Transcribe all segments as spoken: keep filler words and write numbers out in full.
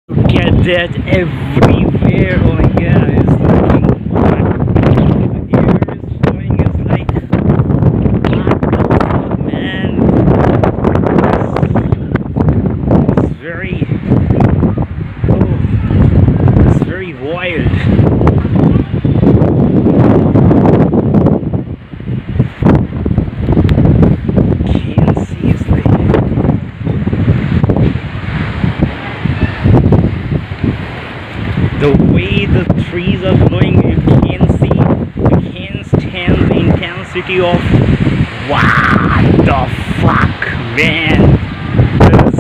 Look at that everywhere. Oh my god, it's looking what the air is flowing is like what the fuck, man. It's, it's very oh it's very wild. The way the trees are blowing, you can see, you can stand the intensity of what the fuck, man. This,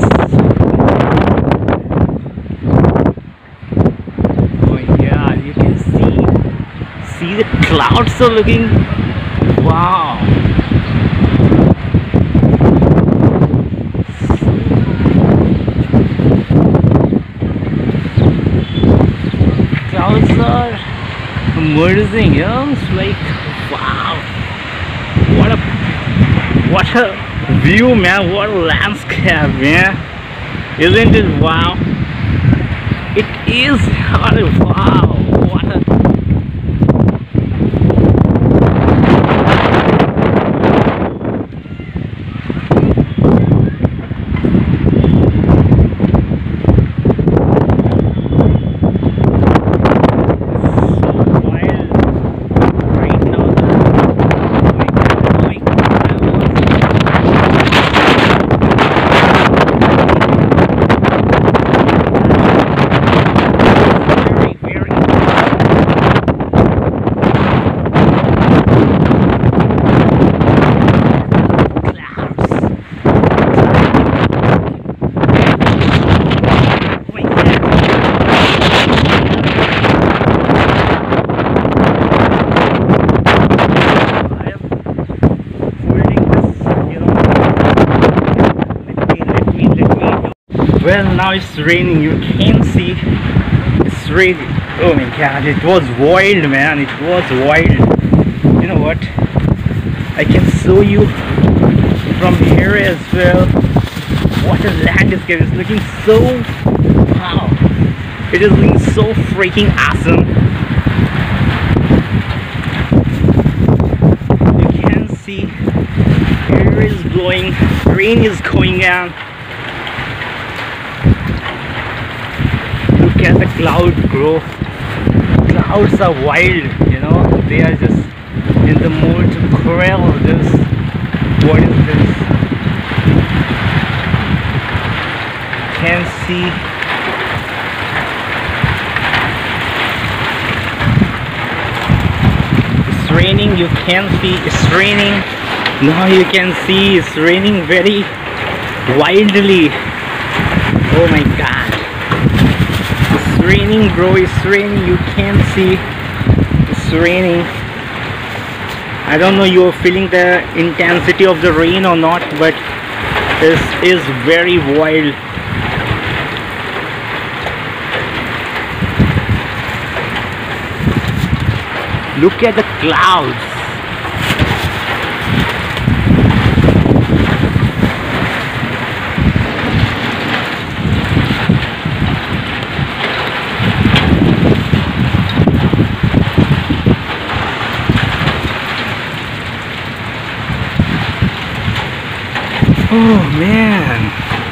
oh my god, you can see, see the clouds are looking, wow. Clouds are amazing, you know? It's like wow, what a what a view, man. What a landscape, man. Isn't it wow? It is. Wow, what a well, now it's raining. You can see it's raining. Oh my god, it was wild, man. It was wild. You know what, I can show you from here as well. What a landscape. It's looking so wow. It is looking so freaking awesome. You can see air is blowing, rain is going down. Look at the cloud grow. Clouds are wild, you know. They are just in the mood to corral this. What is this? Can see. It's raining. You can see it's raining. Now you can see it's raining very wildly. Oh my god. It's raining, bro. It's raining. You can see it's raining. I don't know you're feeling the intensity of the rain or not, but this is very wild. Look at the clouds. Oh man,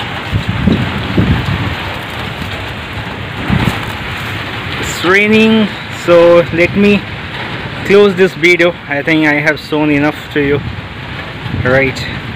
it's raining, so let me close this video. I think I have shown enough to you, right?